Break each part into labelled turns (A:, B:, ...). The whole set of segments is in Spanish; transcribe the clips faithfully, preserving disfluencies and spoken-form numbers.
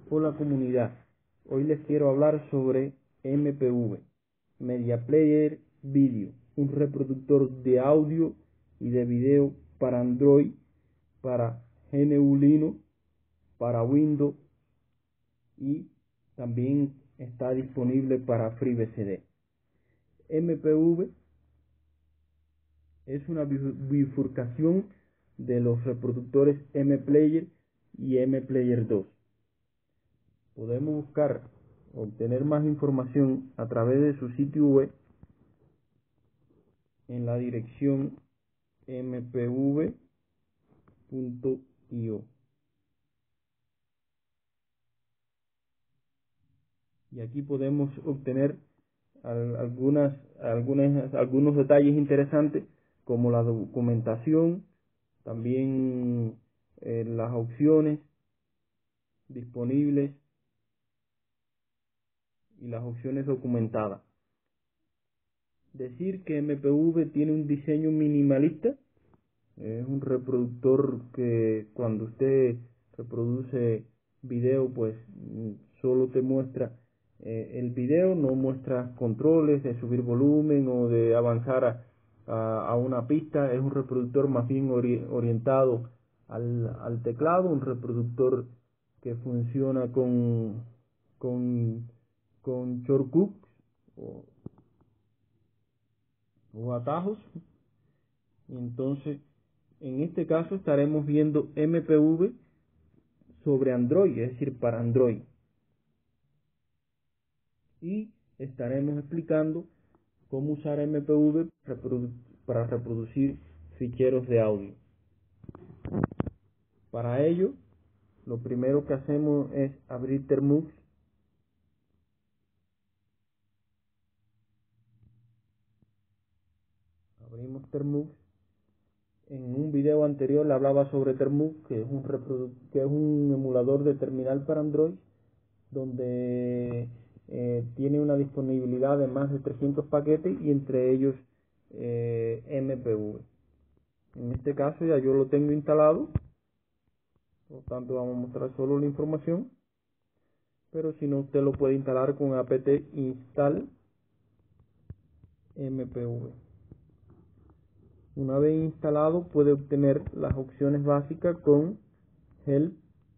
A: Hola comunidad, hoy les quiero hablar sobre M P V, Media Player Video, un reproductor de audio y de video para Android, para G N U Linux, para Windows y también está disponible para FreeBSD. M P V es una bifurcación de los reproductores M Player y M Player dos. Podemos buscar, obtener más información a través de su sitio web en la dirección m p v punto i o. Y aquí podemos obtener algunas, algunas, algunos detalles interesantes como la documentación, también eh, las opciones disponibles y las opciones documentadas. Decir que M P V tiene un diseño minimalista, es un reproductor que cuando usted reproduce video pues solo te muestra eh, el video, no muestra controles de subir volumen o de avanzar a, a, a una pista. Es un reproductor más bien ori orientado al, al teclado, un reproductor que funciona con con con shortcuts o, o atajos. Entonces, en este caso estaremos viendo M P V sobre Android, es decir, para Android. Y estaremos explicando cómo usar M P V reprodu para reproducir ficheros de audio. Para ello, lo primero que hacemos es abrir Termux. Abrimos Termux. En un video anterior le hablaba sobre Termux, que es un que es un emulador de terminal para Android, donde eh, tiene una disponibilidad de más de trescientos paquetes y entre ellos eh, M P V. En este caso ya yo lo tengo instalado, por lo tanto vamos a mostrar solo la información, pero si no usted lo puede instalar con apt install M P V. Una vez instalado puede obtener las opciones básicas con help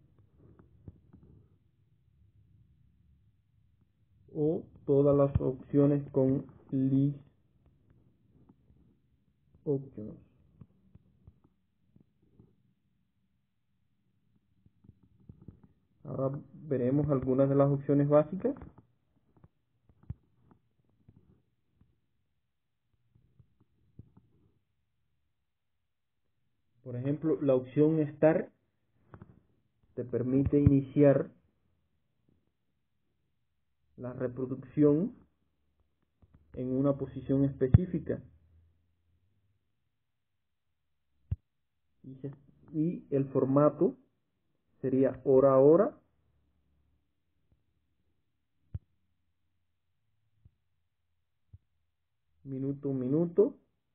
A: o todas las opciones con list options. Ahora veremos algunas de las opciones básicas. Por ejemplo, la opción Start te permite iniciar la reproducción en una posición específica. Y el formato sería hora a hora, minuto a minuto,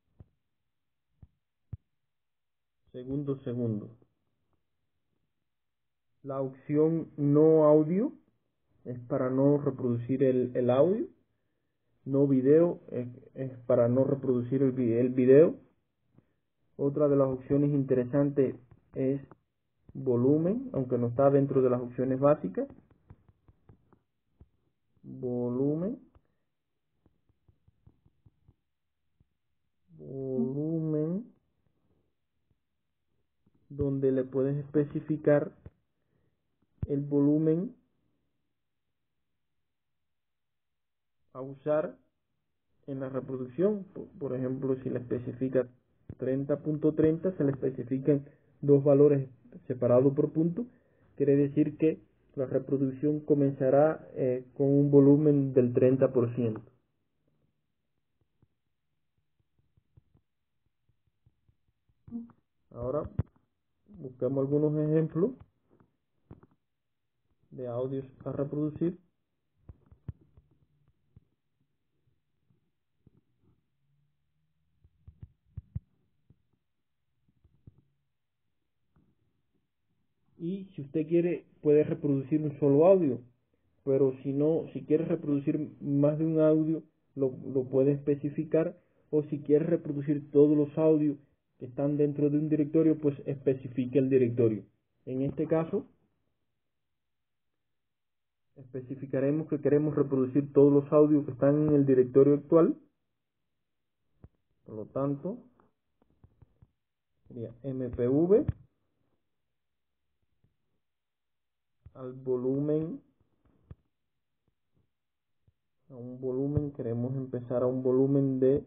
A: segundo a segundo. La opción no audio es para no reproducir el, el audio. No video es, es para no reproducir el, el video. Otra de las opciones interesantes es volumen, aunque no está dentro de las opciones básicas. Volumen. Volumen. Donde le puedes especificar el volumen a usar en la reproducción. Por, por ejemplo, si le especifica treinta punto treinta, se le especifican dos valores separados por punto. Quiere decir que la reproducción comenzará eh, con un volumen del treinta por ciento. Ahora buscamos algunos ejemplos de audios a reproducir. y si usted quiere puede reproducir un solo audio, pero si no, si quiere reproducir más de un audio lo, lo puede especificar, o si quiere reproducir todos los audios que están dentro de un directorio, pues especifique el directorio. En este caso especificaremos que queremos reproducir todos los audios que están en el directorio actual. Por lo tanto, sería mpv al volumen, a un volumen, queremos empezar a un volumen de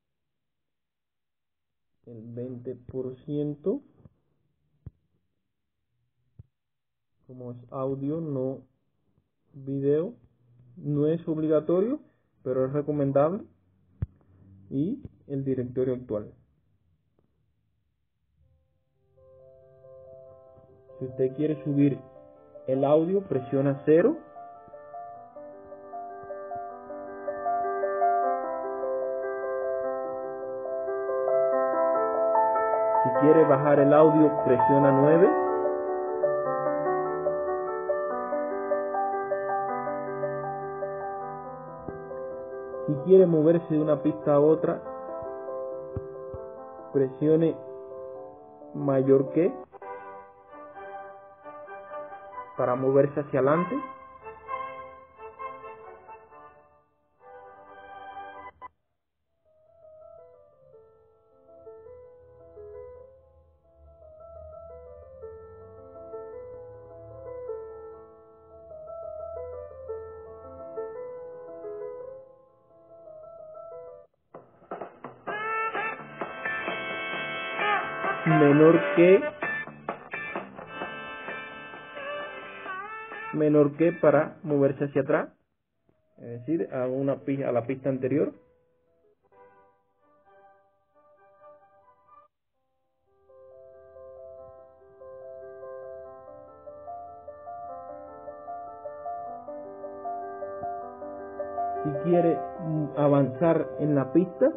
A: el veinte por ciento, como es audio, no video, no es obligatorio, pero es recomendable, y el directorio actual. Si usted quiere subir el audio, presiona cero. Si quiere bajar el audio, presiona nueve. Si quiere moverse de una pista a otra, presione mayor que para moverse hacia adelante. Menor que menor que para moverse hacia atrás, es decir, a una a la pista anterior. Si quiere avanzar en la pista,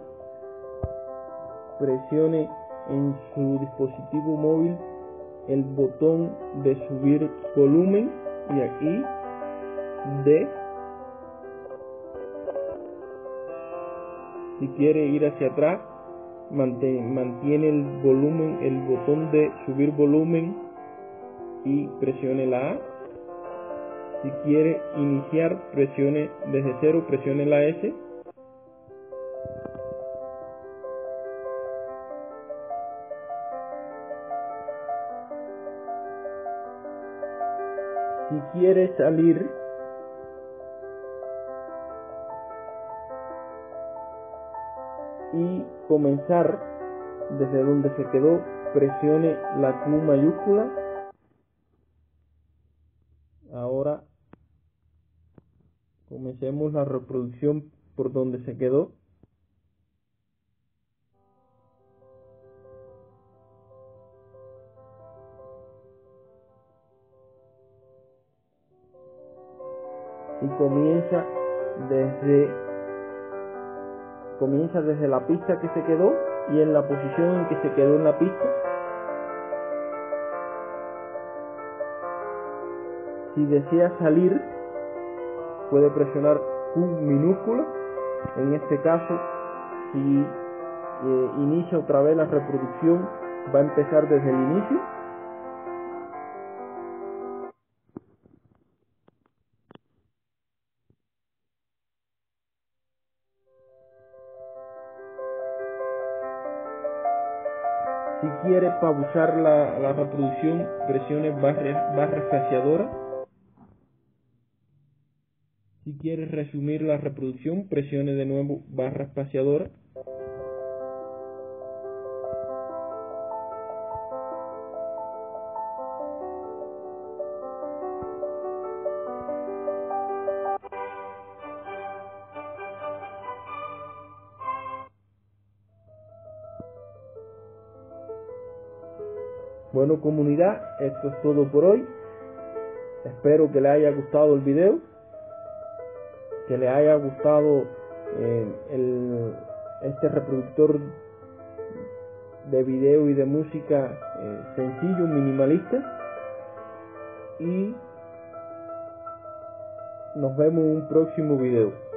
A: presione en su dispositivo móvil el botón de subir volumen y aquí D. Si quiere ir hacia atrás, mantiene el volumen, el botón de subir volumen y presione la A. Si quiere iniciar, presione desde cero, presione la S. Si quiere salir, y comenzar desde donde se quedó, presione la Q mayúscula. Ahora comencemos la reproducción por donde se quedó. Y comienza desde comienza desde la pista que se quedó y en la posición en que se quedó en la pista. Si desea salir, puede presionar Q minúscula. En este caso, si eh, inicia otra vez la reproducción, va a empezar desde el inicio. Si quiere pausar la, la reproducción, presione barra, barra espaciadora. Si quiere resumir la reproducción, presione de nuevo barra espaciadora. Bueno, comunidad, esto es todo por hoy. Espero que les haya gustado el video, que les haya gustado eh, el, este reproductor de video y de música eh, sencillo, minimalista. y nos vemos en un próximo video.